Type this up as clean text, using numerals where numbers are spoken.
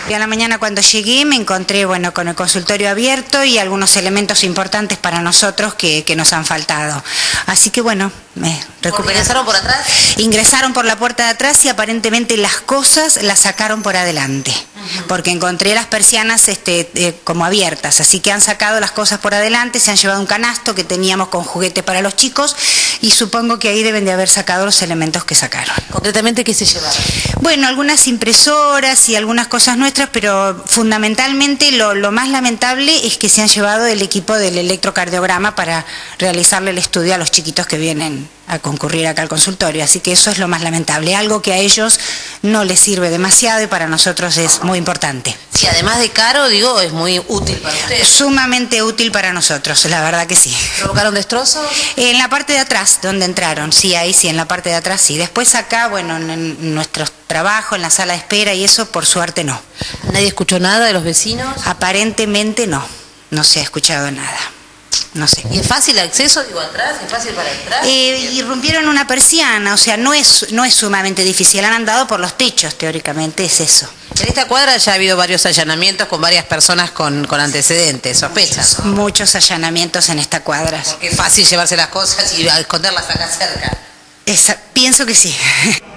Y a la mañana cuando llegué me encontré, bueno, con el consultorio abierto y algunos elementos importantes para nosotros que nos han faltado. Así que bueno, me recuperé. ¿Ingresaron por atrás? Ingresaron por la puerta de atrás y aparentemente las cosas las sacaron por adelante, porque encontré las persianas como abiertas, así que han sacado las cosas por adelante, se han llevado un canasto que teníamos con juguetes para los chicos y supongo que ahí deben de haber sacado los elementos que sacaron. ¿Concretamente qué se llevaron? Bueno, algunas impresoras y algunas cosas nuestras, pero fundamentalmente lo más lamentable es que se han llevado el equipo del electrocardiograma para realizarle el estudio a los chiquitos que vienen a concurrir acá al consultorio, así que eso es lo más lamentable, algo que a ellos no les sirve demasiado y para nosotros es muy importante. Sí, además de caro, digo, es muy útil para ustedes. Sumamente útil para nosotros, la verdad que sí. ¿Provocaron destrozos? En la parte de atrás, donde entraron, sí, ahí sí, en la parte de atrás sí. Después acá, bueno, en nuestro trabajo, en la sala de espera y eso, por suerte no. ¿Nadie escuchó nada de los vecinos? Aparentemente no se ha escuchado nada. No sé. ¿Y es fácil el acceso, digo, atrás? ¿Es fácil para entrar? Irrumpieron una persiana, o sea, no es sumamente difícil, han andado por los techos, teóricamente, es eso. En esta cuadra ya ha habido varios allanamientos con varias personas con antecedentes, sospechas, ¿no? Muchos allanamientos en esta cuadra. Porque es fácil llevarse las cosas y esconderlas acá cerca. Pienso que sí.